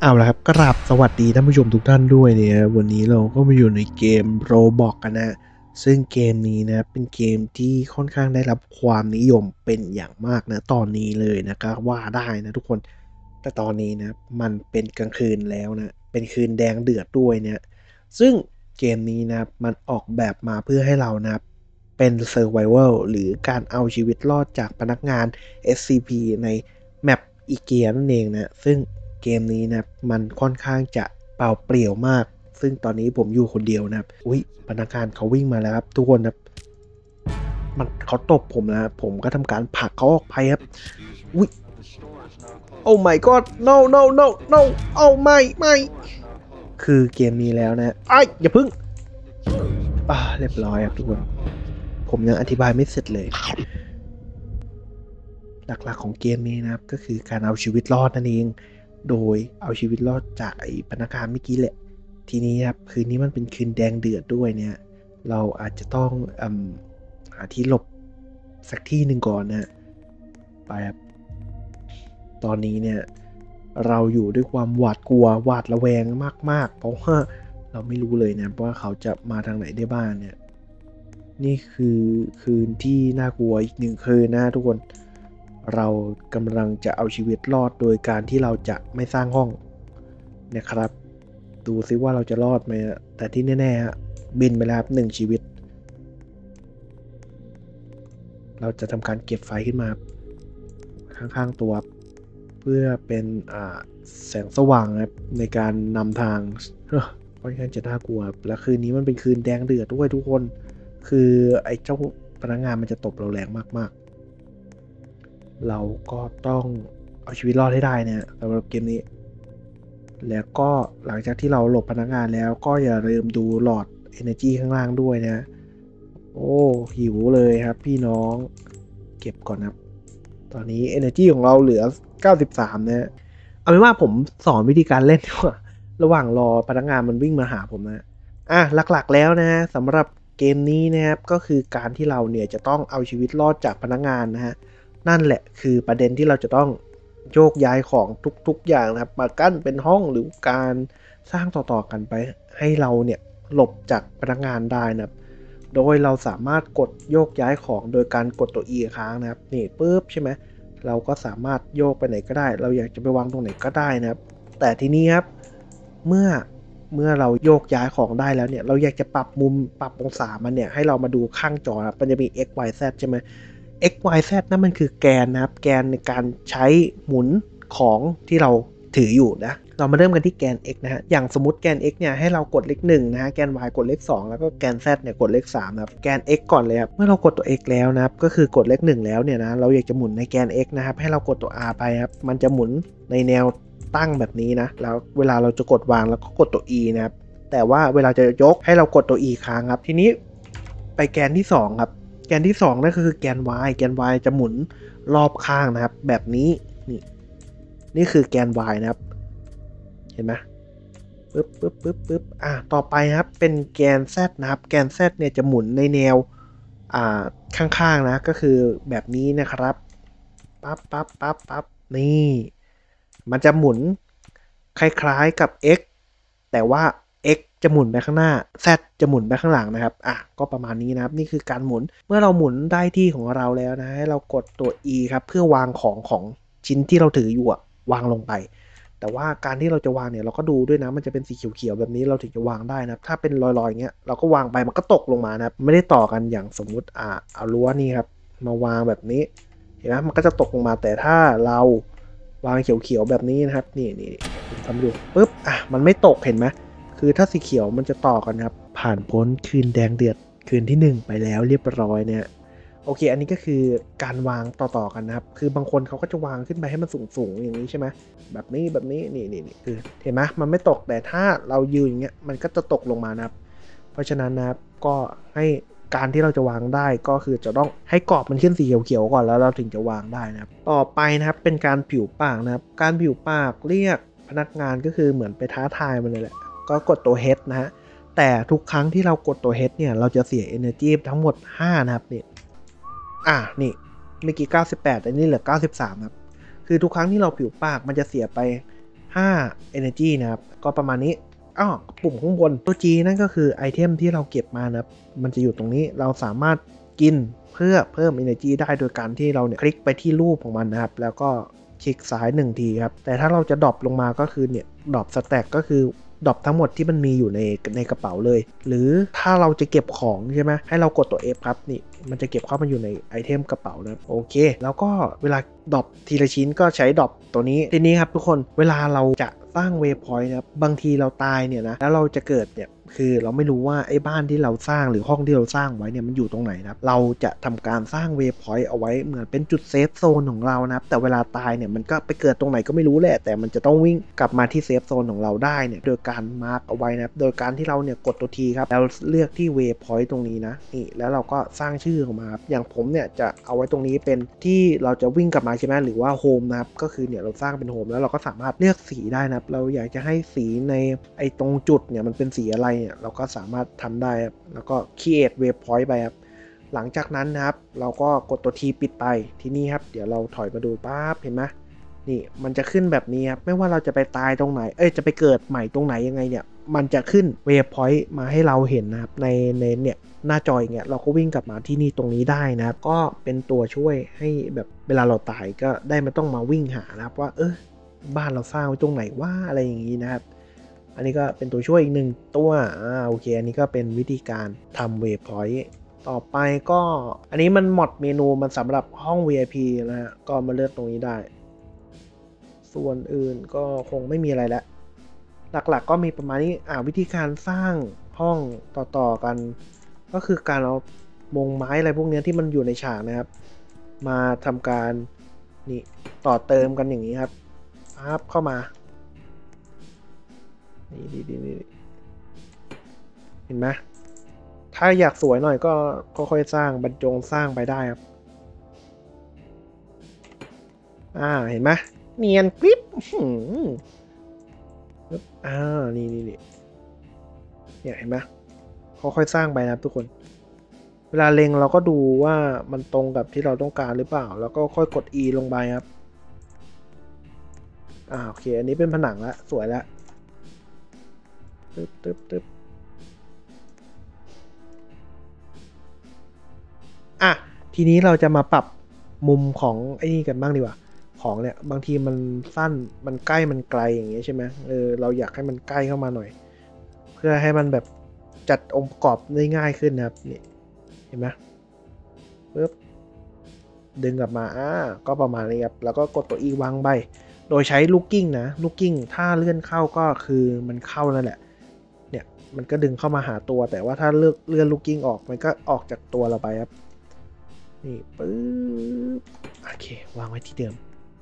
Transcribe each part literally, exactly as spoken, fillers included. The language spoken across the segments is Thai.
เอาละครับกราบสวัสดีท่านผู้ชมทุกท่านด้วยเนี่ยวันนี้เราก็มาอยู่ในเกม Roblox กันนะซึ่งเกมนี้นะเป็นเกมที่ค่อนข้างได้รับความนิยมเป็นอย่างมากนะตอนนี้เลยนะครับว่าได้นะทุกคนแต่ตอนนี้นะมันเป็นกลางคืนแล้วนะเป็นคืนแดงเดือดด้วยเนี่ยซึ่งเกมนี้นะมันออกแบบมาเพื่อให้เรานะเป็น Survival หรือการเอาชีวิตรอดจากพนักงาน เอส ซี พี ในแมปอีเกียนั่นเองนะซึ่งเกมนี้นะมันค่อนข้างจะเปล่าเปลี่ยวมากซึ่งตอนนี้ผมอยู่คนเดียวนะครับอุ้ยพนักงานเขาวิ่งมาแล้วครับทุกคนนะมันเขาตบผมนะผมก็ทำการผลักเขาออกไปครับอุ้ยโอ้ my god no no no no โอ้ไม่ไม่คือเกมนี้แล้วนะไอ้อย่าพึ่งอ่าเรียบร้อยครับทุกคนผมยังอธิบายไม่เสร็จเลยหลักๆของเกมนี้นะครับก็คือการเอาชีวิตรอดนั่นเองโดยเอาชีวิตรอดจากไอ้พนักงานเมื่อกี้แหละทีนี้ครับคืนนี้มันเป็นคืนแดงเดือดด้วยเนี่ยเราอาจจะต้องอืมหาที่หลบสักที่หนึ่งก่อนนะไปครับตอนนี้เนี่ยเราอยู่ด้วยความหวาดกลัวหวาดระแวงมากๆเพราะว่าเราไม่รู้เลยนะว่าเขาจะมาทางไหนได้บ้างเนี่ยนี่คือคืนที่น่ากลัวอีกหนึ่งคืนนะทุกคนเรากำลังจะเอาชีวิตรอดโดยการที่เราจะไม่สร้างห้องนะครับดูซิว่าเราจะรอดไหมแต่ที่แน่ๆบินไปแล้วครับหนึ่งชีวิตเราจะทำการเก็บไฟขึ้นมาข้างๆตัวเพื่อเป็นแสงสว่างนะครับในการนำทางค่อนข้างจะน่ากลัวและคืนนี้มันเป็นคืนแดงเดือดด้วยทุกคนคือไอ้เจ้าพนักงานมันจะตบเราแรงมากๆเราก็ต้องเอาชีวิตรอดให้ได้เนี่ยสำหรับเกมนี้แล้วก็หลังจากที่เราหลบพนักงานแล้วก็อย่าลืมดูหลอด Energy ข้างล่างด้วยนะโอ้หิวเลยครับพี่น้องเก็บก่อนครับตอนนี้ Energy ของเราเหลือเก้าสิบสามนะเอาเป็นว่าผมสอนวิธีการเล่นดีกว่าระหว่างรอพนักงานมันวิ่งมาหาผมนะอ่ะหลักๆแล้วนะสำหรับเกมนี้นะครับก็คือการที่เราเนี่ยจะต้องเอาชีวิตรอดจากพนักงานนะฮะนั่นแหละคือประเด็นที่เราจะต้องโยกย้ายของทุกๆอย่างนะครับมากั้นเป็นห้องหรือการสร้างต่อๆกันไปให้เราเนี่ยหลบจากพนักงานได้นะครับโดยเราสามารถกดโยกย้ายของโดยการกดตัว E ค้างนะครับนี่ปุ๊บใช่ไหมเราก็สามารถโยกไปไหนก็ได้เราอยากจะไปวางตรงไหนก็ได้นะครับแต่ทีนี้ครับเมื่อเมื่อเราโยกย้ายของได้แล้วเนี่ยเราอยากจะปรับมุมปรับองศามันเนี่ยให้เรามาดูข้างจอครับมันจะมี x y z ใช่ไหม x y z นั่นมันคือแกนนะครับแกนในการใช้หมุนของที่เราถืออยู่นะเรามาเริ่มกันที่แกน x นะฮะอย่างสมมติแกน x เนี่ยให้เรากดเลขหนึ่งนะฮะแกน y กดเลขสองแล้วก็แกน z เนี่ยกดเลขสามนะครับแกน x ก่อนเลยครับเมื่อเรากดตัว x แล้วนะครับก็คือกดเลขหนึ่งแล้วเนี่ยนะเราอยากจะหมุนในแกน x นะครับให้เรากดตัว r ไปครับมันจะหมุนในแนวตั้งแบบนี้นะแล้วเวลาเราจะกดวางแล้วก็กดตัว e นะครับแต่ว่าเวลาจะยกให้เรากดตัว e ค้างครับทีนี้ไปแกนที่สองครับแกนที่สองนั่นก็คือแกน y แกน y จะหมุนรอบข้างนะครับแบบนี้นี่นี่คือแกน y นะครับเห็นไหมปึ๊บปึ๊บปึ๊บปึ๊บอ่ะต่อไปครับเป็นแกน z นะครับแกน z เนี่ยจะหมุนในแนวอ่าข้างๆนะก็คือแบบนี้นะครับปั๊บปั๊บปั๊บปั๊บนี่มันจะหมุนคล้ายๆกับ x แต่ว่า x จะหมุนไปข้างหน้า z จะหมุนไปข้างหลังนะครับอ่ะก็ประมาณนี้นะครับนี่คือการหมุนเมื่อเราหมุนได้ที่ของเราแล้วนะให้เรากดตัว e ครับเพื่อวางของของชิ้นที่เราถืออยู่อะวางลงไปแต่ว่าการที่เราจะวางเนี่ยเราก็ดูด้วยนะมันจะเป็นสีเขียวๆแบบนี้เราถึงจะวางได้นะถ้าเป็นลอยๆอย่างเงี้ยเราก็วางไปมันก็ตกลงมานะครับไม่ได้ต่อกันอย่างสมมุติอ่าเอารั้วนี่ครับมาวางแบบนี้เห็นไหมมันก็จะตกลงมาแต่ถ้าเราวางเขียวๆแบบนี้นะครับนี่นี่ทำดูปุ๊บอ่ะมันไม่ตกเห็นไหมคือถ้าสีเขียวมันจะต่อกันครับผ่านพ้นคืนแดงเดือดคืนที่หนึ่งไปแล้วเรียบร้อยเนี่ยโอเคอันนี้ก็คือการวางต่อๆกันนะครับคือบางคนเขาก็จะวางขึ้นไปให้มันสูงๆอย่างนี้ใช่ไหมแบบนี้แบบนี้นี่นี่นี่คือเห็นไหมมันไม่ตกแต่ถ้าเรายืนอย่างเงี้ยมันก็จะตกลงมานะครับเพราะฉะนั้นนะครับก็ให้การที่เราจะวางได้ก็คือจะต้องให้กรอบมันขึ้นสีเขียวๆก่อนแล้วเราถึงจะวางได้นะครับต่อไปนะครับเป็นการผิวปากนะครับการผิวปากเรียกพนักงานก็คือเหมือนไปท้าทายมันเลยแหละก็กดตัว H นะฮะแต่ทุกครั้งที่เรากดตัว H เนี่ยเราจะเสีย energy ทั้งหมดห้านะครับนี่อ่ะนี่เมื่อกี้เก้าสิบแปดอันนี้เหลือเก้าสิบสามครับคือทุกครั้งที่เราผิวปากมันจะเสียไปห้า energy นะครับก็ประมาณนี้อ้อปุ่มข้างบนตัว G นั่นก็คือไอเทมที่เราเก็บมานะครับมันจะอยู่ตรงนี้เราสามารถกินเพื่อเพิ่ม energy ได้โดยการที่เราเนี่ยคลิกไปที่รูปของมันนะครับแล้วก็คลิกซ้ายหนึ่งทีครับแต่ถ้าเราจะดรอปลงมาก็คือเนี่ยดรอปสแต็กก็คือดรอปทั้งหมดที่มันมีอยู่ในในกระเป๋าเลยหรือถ้าเราจะเก็บของใช่ไหมให้เรากดตัว F ครับนี่มันจะเก็บเข้ามาอยู่ในไอเทมกระเป๋านะโอเคแล้วก็เวลาดรอปทีละชิ้นก็ใช้ดรอปตัวนี้ทีนี้ครับทุกคนเวลาเราจะสร้างเวย์พอยต์นะครับบางทีเราตายเนี่ยนะแล้วเราจะเกิดเนี่ยคือเราไม่รู้ว่าไอ้บ้านที่เราสร้างหรือห้องที่เราสร้างไว้เนี่ยมันอยู่ตรงไหนนะครับเราจะทำการสร้างเวย์พอยต์เอาไว้เหมือนเป็นจุดเซฟโซนของเรานะครับแต่เวลาตายเนี่ยมันก็ไปเกิดตรงไหนก็ไม่รู้แหละแต่มันจะต้องวิ่งกลับมาที่เซฟโซนของเราได้เนี่ยโดยการมาร์กเอาไว้นะครับโดยการที่เราเนี่ยกดตัวทีครับแล้วเลือกที่เวย์พอยต์ตรงนี้นะนี่แล้วเราก็สร้างชื่อออกมาครับอย่างผมเนี่ยจะเอาไว้ตรงนี้เป็นที่เราจะวิ่งกลับมาใช่ไหมหรือว่าโฮมนะครับก็คือเนี่ยเราสร้างเป็นโฮมแล้วเราก็สามารถเลือกสีได้นะครับเราอยากจะให้สีในไอ้ตรงจุดเนี่ยมันเป็นสีอะไรเนี่ยเราก็สามารถทำได้ครับแล้วก็ create waypoint ไปครับหลังจากนั้นนะครับเราก็กดตัวทีปิดไปที่นี่ครับเดี๋ยวเราถอยมาดูปั๊บเห็นไหมนี่มันจะขึ้นแบบนี้ครับไม่ว่าเราจะไปตายตรงไหนเอ้ยจะไปเกิดใหม่ตรงไหนยังไงเนี่ยมันจะขึ้น waypoint มาให้เราเห็นนะครับในในเนี่ยหน้าจออย่างเงี้ยเราก็วิ่งกลับมาที่นี่ตรงนี้ได้นะครับก็เป็นตัวช่วยให้แบบเวลาเราตายก็ได้ไม่ต้องมาวิ่งหานะครับว่าเออบ้านเราสร้างไว้ตรงไหนว่าอะไรอย่างนี้นะครับอันนี้ก็เป็นตัวช่วยอีกหนึ่งตัวอ่าโอเคอันนี้ก็เป็นวิธีการทำเวย์พอยต์ต่อไปก็อันนี้มันหมดเมนูมันสำหรับห้อง วี ไอ พี นะฮะก็มาเลือกตรงนี้ได้ส่วนอื่นก็คงไม่มีอะไรแล้วหลักๆ ก, ก็มีประมาณนี้อ่าวิธีการสร้างห้องต่อๆกันก็คือการเอามงไม้อะไรพวกนี้ที่มันอยู่ในฉากนะครับมาทำการนี่ต่อเติมกันอย่างนี้ครับปั๊บเข้ามานี่ดีดีนี่เห็นไหมถ้าอยากสวยหน่อยก็ค่อยๆสร้างบรรจงสร้างไปได้ครับอ่าเห็นไหมเนียนกริบอ่านี่นี่นี่เนี่ยเห็นไหมค่อยๆสร้างไปนะครับทุกคนเวลาเล็งเราก็ดูว่ามันตรงกับที่เราต้องการหรือเปล่าแล้วก็ค่อยกด E ลงไปครับอ่าโอเคอันนี้เป็นผนังละสวยแล้วตึ๊บตึ๊บตึ๊บอ่ะทีนี้เราจะมาปรับมุมของไอ้นี่กันบ้างดีกว่าของเนี่ยบางทีมันสั้นมันใกล้มันไกลอย่างเงี้ยใช่ไหมเออเราอยากให้มันใกล้เข้ามาหน่อยเพื่อให้มันแบบจัดองค์ประกอบได้ง่ายขึ้นนะครับนี่เห็นไหมปึ๊บดึงกลับมาอ่าก็ประมาณนี้ครับแล้วก็กดตัว E วางใบโดยใช้ลูกกิ้งนะลูกกิ้งถ้าเลื่อนเข้าก็คือมันเข้านั่นแหละเนี่ยมันก็ดึงเข้ามาหาตัวแต่ว่าถ้าเลือกเลื่อนลูกกิ้งออกมันก็ออกจากตัวเราไปครับนี่ปึ๊บโอเควางไว้ที่เดิม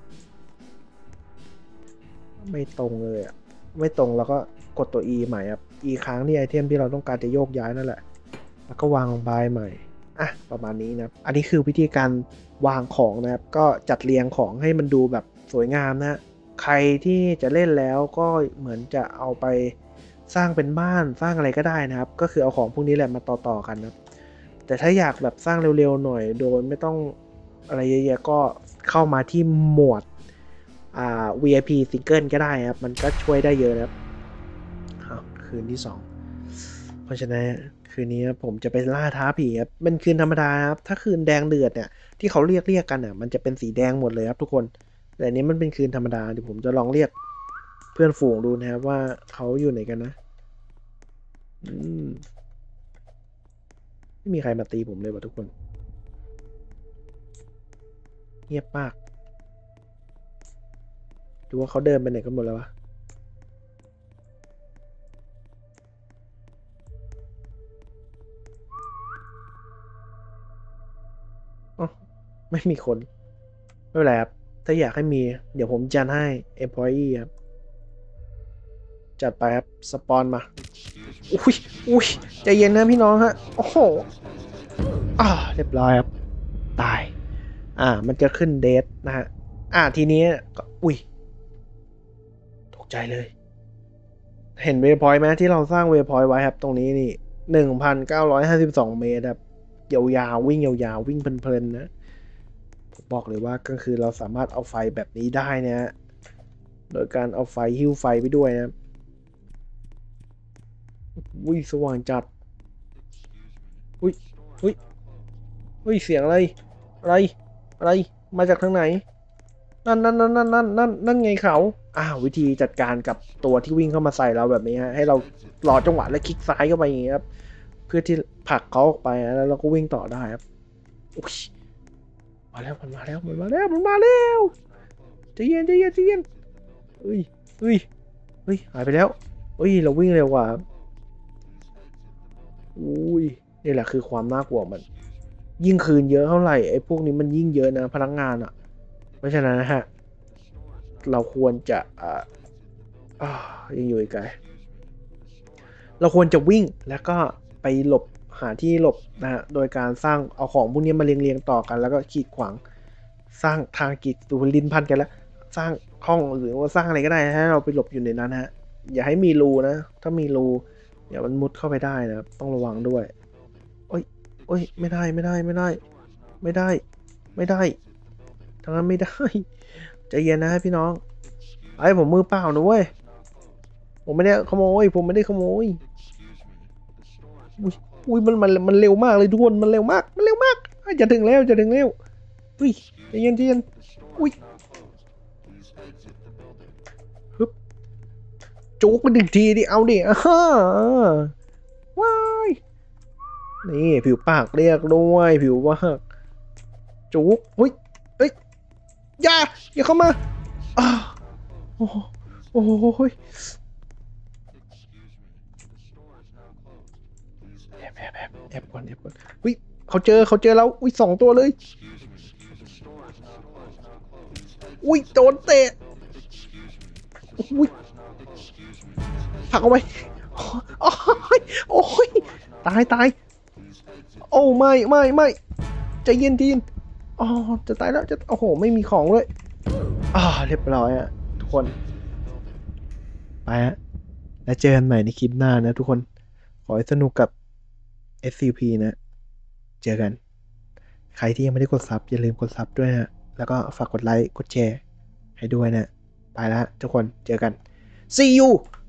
ไม่ตรงเลยอ่ะไม่ตรงแล้วก็กดตัว E ใหม่ครับ E ค้างที่ไอเทมที่เราต้องการจะโยกย้ายนั่นแหละแล้วก็วางลงไปใหม่อ่ะประมาณนี้นะอันนี้คือวิธีการวางของนะครับก็จัดเรียงของให้มันดูแบบสวยงามนะใครที่จะเล่นแล้วก็เหมือนจะเอาไปสร้างเป็นบ้านสร้างอะไรก็ได้นะครับก็คือเอาของพวกนี้แหละมาต่อๆกันนะแต่ถ้าอยากแบบสร้างเร็วๆหน่อยโดยไม่ต้องอะไรเยอะๆก็เข้ามาที่โหมดอ่า วี ไอ พี Single ก็ได้ครับมันก็ช่วยได้เยอะนะครับคืนที่สองเพราะฉะนั้นคืนนี้ผมจะไปล่าท้าผีครับเป็นคืนธรรมดาครับถ้าคืนแดงเดือดเนี่ยที่เขาเรียกเรียกกันอ่ะมันจะเป็นสีแดงหมดเลยครับทุกคนแต่อันนี้มันเป็นคืนธรรมดาเดี๋ยวผมจะลองเรียกเพื่อนฝูงดูนะครับว่าเขาอยู่ไหนกันนะอืมไม่มีใครมาตีผมเลยว่ะทุกคนเงียบมากดูว่าเขาเดินไปไหนกันหมดแล้ววะอ๋อไม่มีคนไม่เป็นไรครับถ้าอยากให้มีเดี๋ยวผมจัดให้ employee ครับจัดไปครับสปอนมาอุ้ยอุ้ยใจเย็นนะพี่น้องฮะโอ้โหอ่าเรียบร้อยครับตายอ่ามันจะขึ้นเดทนะฮะอ่าทีนี้ก็อุ้ยตกใจเลยเห็นเวพอยต์ไหมที่เราสร้างเวพอยต์ไว้ครับตรงนี้นี่หนึ่งพันเก้าร้อยห้าสิบสองเมตรครับยาวๆวิ่งยาวๆวิ่งเพลินๆนะผมบอกเลยว่ากลางคืนเราสามารถเอาไฟแบบนี้ได้นะโดยการเอาไฟหิ้วไฟไปด้วยนะอุ้ยสว่างจัดอุ้ยอุ้ยอุ้ยเสียงอะไรอะไรอะไรมาจากทางไหนนั่นนั่นนั่นนั่นนั่นนั่นนั่นไงเขาอ้าววิธีจัดการกับตัวที่วิ่งเข้ามาใส่เราแบบนี้ฮะให้เรารอจังหวะแล้วคลิกซ้ายเข้าไปอย่างเงี้ยครับเพื่อที่ผลักเขาออกไปแล้วเราก็วิ่งต่อได้ครับอุ๊ยมาแล้วมันมาแล้วมันมาแล้วมันมาแล้วใจเย็นใจเย็นใจเย็นเฮ้ยเฮ้ยเฮ้ยหายไปแล้วเฮ้ยเราวิ่งเร็วกว่าอุ้ยนี่แหละคือความน่ากลัวมันยิ่งคืนเยอะเท่าไหร่ไอ้พวกนี้มันยิ่งเยอะนะพนักงานอ่ะเพราะฉะนั้นนะฮะเราควรจะอ่าอ่ายังอยู่อีกไกลเราควรจะวิ่งแล้วก็ไปหลบหาที่หลบนะฮะโดยการสร้างเอาของพวกนี้มาเรียงๆต่อกันแล้วก็ขีดขวางสร้างทางกีดตัวลิ้นพันกันแล้วสร้างห้องหรือว่าสร้างอะไรก็ได้ให้เราไปหลบอยู่ในนั้นฮะอย่าให้มีรูนะถ้ามีรูเดี๋ยวมันมุดเข้าไปได้นะครับต้องระวังด้วยโอ้ยโอ้ยไม่ได้ไม่ได้ไม่ได้ไม่ได้ไม่ได้ทางนั้นไม่ได้ใจเย็นนะพี่น้องไอ้ผมมือเปล่านะเว้ยผมไม่ได้ขโมยผมไม่ได้ขโมยอุ้ยอุ้ยมันมันมันเร็วมากเลยทุกคนมันเร็วมากมันเร็วมากจะถึงแล้วจะถึงแล้วอุ้ยใจเย็นใจเย็นอุ้ยฮึบจุกมันหนึ่งทีดิเอาดิอ่าว้ายนี่ผิวปากเรียกด้วยผิวปากจุกอุ้ยเอ้ยอย่าอย่าเข้ามาอ้าโอ้โหโอ้โหแอบแอบแอบแอบก่อนแอบก่อนอุ้ยเขาเจอเขาเจอแล้วอุ้ยสองตัวเลยอุ้ยโดนเตะอุ้ยผลักเอาไปโอ้ยโอ้ยตายตายโอ้ไม่ไม่ไม่ใจเย็นทีนอ๋อจะตายแล้วจะโอ้โหไม่มีของเลยอ่าเรียบร้อยอะทุกคนไปฮะแล้วเจอกันใหม่ในคลิปหน้านะทุกคนขอให้สนุกกับ เอส ซี พี นะเจอกันใครที่ยังไม่ได้กดซับอย่าลืมกดซับด้วยนะแล้วก็ฝากกดไลค์กดแชร์ให้ด้วยนะไปแล้วทุกคนเจอกัน see you